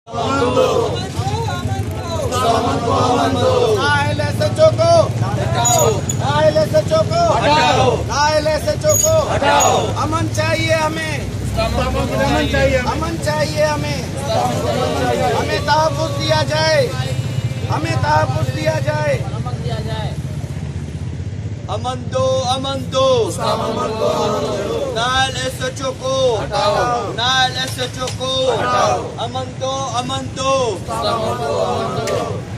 Nile SHO کو ہٹاؤ، Nile SHO کو ہٹاؤ، Nile SHO کو ہٹاؤ۔ امن چاہیے ہمیں، امن چاہیے، امن چاہیے ہمیں، ہمیں تحفظ دیا جائے، ہمیں تحفظ دیا جائے۔ امن دو، امن دو، نائل SHO کو ہٹاؤ، نائل SHO کو ہٹاؤ۔ امن دو، امن دو۔